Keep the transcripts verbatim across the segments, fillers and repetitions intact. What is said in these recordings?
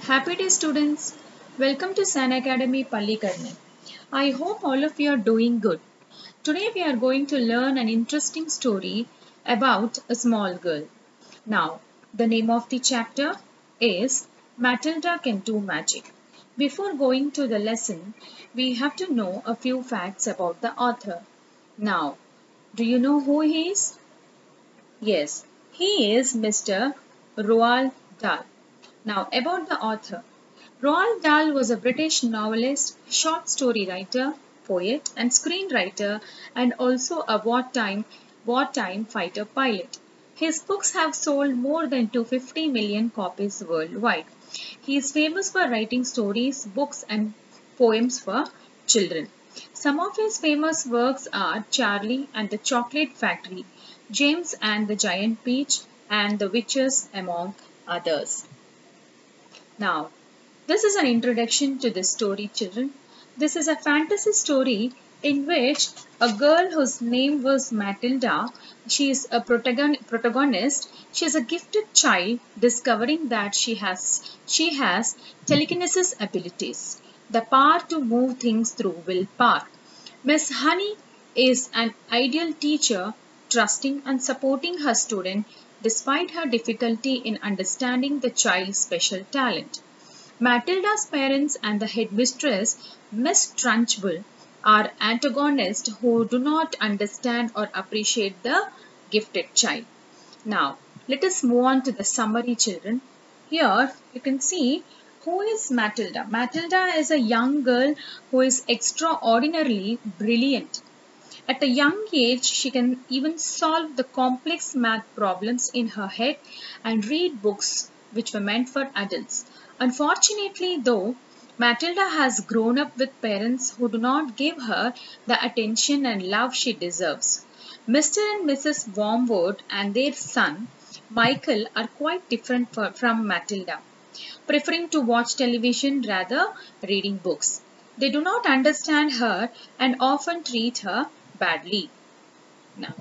Happy day students. Welcome to San Academy Pallikarni. I hope all of you are doing good. Today we are going to learn an interesting story about a small girl. Now, the name of the chapter is Matilda Can Do Magic. Before going to the lesson, we have to know a few facts about the author. Now, do you know who he is? Yes, he is Mister Roald Dahl. Now, about the author. Roald Dahl was a British novelist, short story writer, poet, and screenwriter, and also a wartime, wartime fighter pilot. His books have sold more than two hundred fifty million copies worldwide. He is famous for writing stories, books, and poems for children. Some of his famous works are Charlie and the Chocolate Factory, James and the Giant Peach, and The Witches, among others. Now, this is an introduction to the story, children. This is a fantasy story in which a girl whose name was Matilda, she is a protagon protagonist. She is a gifted child discovering that she has she has telekinesis abilities, the power to move things through willpower. Miss Honey is an ideal teacher, trusting and supporting her student despite her difficulty in understanding the child's special talent. Matilda's parents and the headmistress, Miss Trunchbull, are antagonists who do not understand or appreciate the gifted child. Now, let us move on to the summary, children. Here, you can see who is Matilda. Matilda is a young girl who is extraordinarily brilliant. At a young age, she can even solve the complex math problems in her head and read books which were meant for adults. Unfortunately, though, Matilda has grown up with parents who do not give her the attention and love she deserves. Mister and Missus Wormwood and their son, Michael, are quite different from Matilda, preferring to watch television rather reading books. They do not understand her and often treat her badly. Now,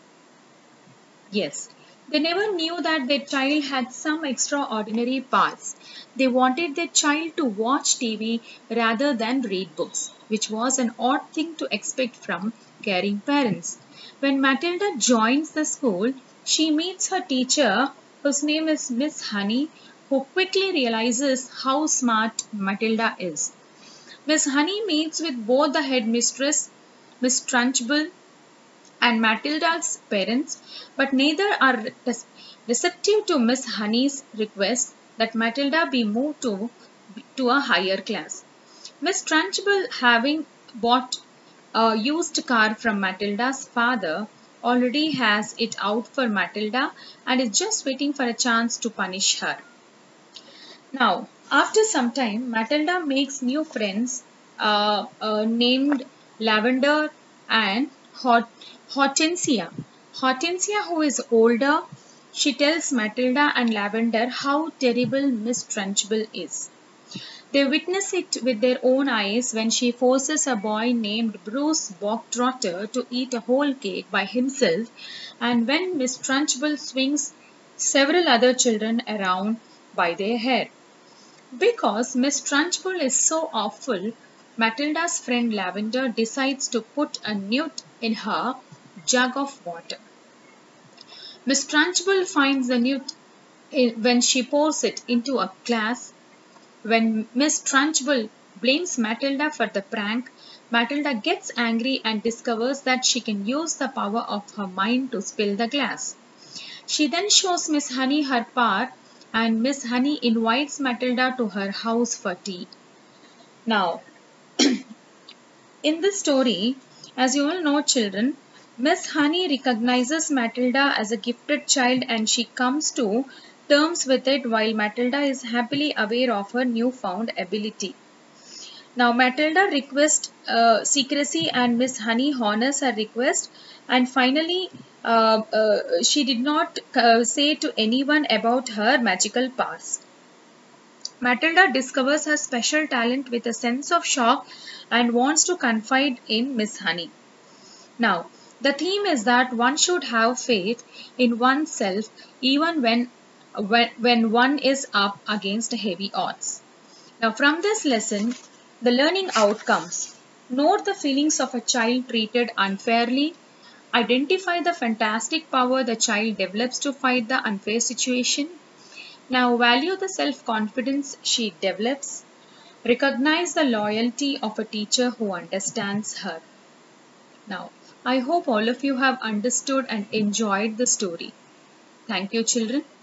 yes, they never knew that their child had some extraordinary powers. They wanted their child to watch T V rather than read books, which was an odd thing to expect from caring parents. When Matilda joins the school, she meets her teacher, whose name is Miss Honey, who quickly realizes how smart Matilda is. Miss Honey meets with both the headmistress, Miss Trunchbull, and Matilda's parents, but neither are receptive to Miss Honey's request that Matilda be moved to, to a higher class. Miss Trunchbull, having bought a used car from Matilda's father, already has it out for Matilda and is just waiting for a chance to punish her. Now, after some time, Matilda makes new friends uh, uh, named Lavender and Hot Hortensia. Hortensia, who is older, she tells Matilda and Lavender how terrible Miss Trunchbull is. They witness it with their own eyes when she forces a boy named Bruce Bogtrotter to eat a whole cake by himself, and when Miss Trunchbull swings several other children around by their hair. Because Miss Trunchbull is so awful, Matilda's friend Lavender decides to put a newt in her jug of water. Miss Trunchbull finds the newt when she pours it into a glass. When Miss Trunchbull blames Matilda for the prank, Matilda gets angry and discovers that she can use the power of her mind to spill the glass. She then shows Miss Honey her power, and Miss Honey invites Matilda to her house for tea. Now, in this story, as you all know, children, Miss Honey recognizes Matilda as a gifted child and she comes to terms with it while Matilda is happily aware of her newfound ability. Now, Matilda requests uh, secrecy and Miss Honey honors her request, and finally uh, uh, she did not uh, say to anyone about her magical powers. Matilda discovers her special talent with a sense of shock and wants to confide in Miss Honey. Now, the theme is that one should have faith in oneself even when when, when one is up against heavy odds. Now, from this lesson, the learning outcomes. Note the feelings of a child treated unfairly. Identify the fantastic power the child develops to fight the unfair situation. Now, value the self-confidence she develops. Recognize the loyalty of a teacher who understands her. Now, I hope all of you have understood and enjoyed the story. Thank you, children.